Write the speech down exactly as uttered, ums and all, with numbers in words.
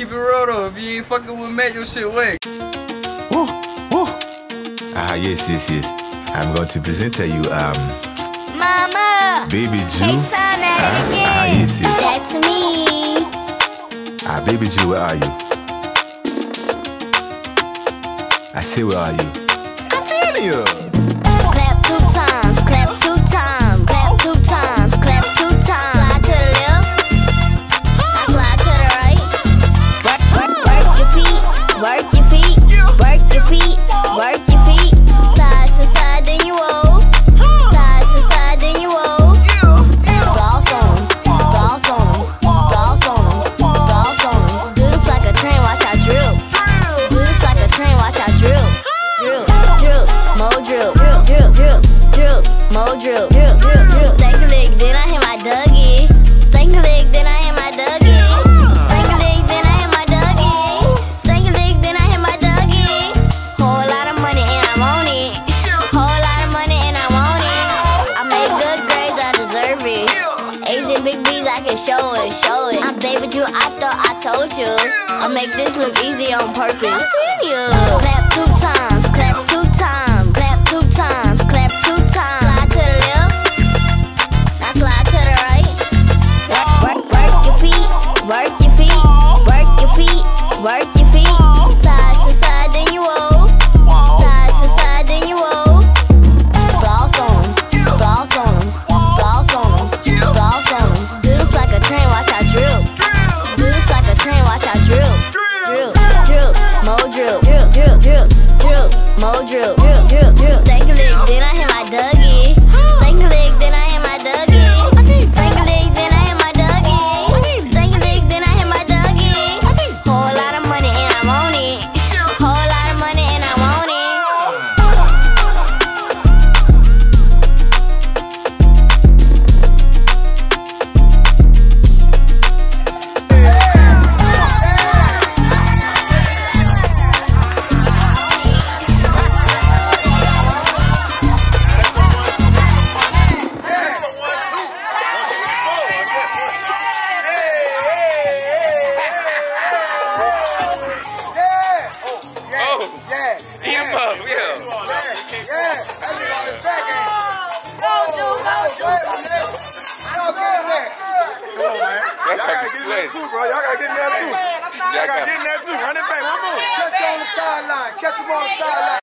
keep it real though. If you ain't fucking with Matt, your shit whack. Woo, woo. Ah, yes, yes, yes. I'm going to present to you, um, Mama. Baby Jew. Hey, son, ah, again. ah, yes, yes. Back to me. Ah, Baby Jew, where are you? I say, where are you? I'm telling you. Clap two times, clap two times, clap two times, clap two times. Slide to the left, now slide to the right. Work, work, work your feet, work your feet, work your feet, work your feet. Side to side, then you roll. Side to side, then you roll. Boss on 'em, boss on 'em, boss on 'em, boss on 'em. Do the FlockaTrent, watch I drill. Do the FlockaTrent, watch I drill. Drill, drill, mo drill, drill, drill, drill, drill, mo drill, drill, drill, drill. Stank a leg, then I hit my Dougie. Stank a leg, then I hit my Dougie. Stank a leg, then I hit my Dougie. Stank a leg, then I hit my Dougie. Whole lot of money and I'm on it. Whole lot of money and I'm on it. I make good grades, I deserve it. A's and big B's, I can show it, show it. I'm Baby Jew, I thought I told you. I make this look easy on purpose. See you. Clap two times, clap two times, clap two times, clap two times. Slide to the left, now slide to the right. Work, work, work your feet, work your feet, work your feet, work your feet. Side to side, then you roll. Side to side, then you roll. Boss on 'em, boss on 'em, boss on 'em, boss on 'em. Do the FlockaTrent, watch I drill. Do the FlockaTrent, watch I drill. Drill, drill, mo drill, drill, drill, drill, drill, mo drill, drill, drill, drill. Stank a leg, then I hit my Dougie. Stank a leg, then I hit my Dougie. Stank a leg, then I hit my Dougie. Stank a leg, then I hit my Dougie. Whole lot of money and I'm on it. Whole lot of money and I'm on it. Y'all gotta get in there too, bro. Y'all gotta get in there too. Y'all gotta get in there too. Run it back. One more. Catch you on the sideline. Catch him on the sideline.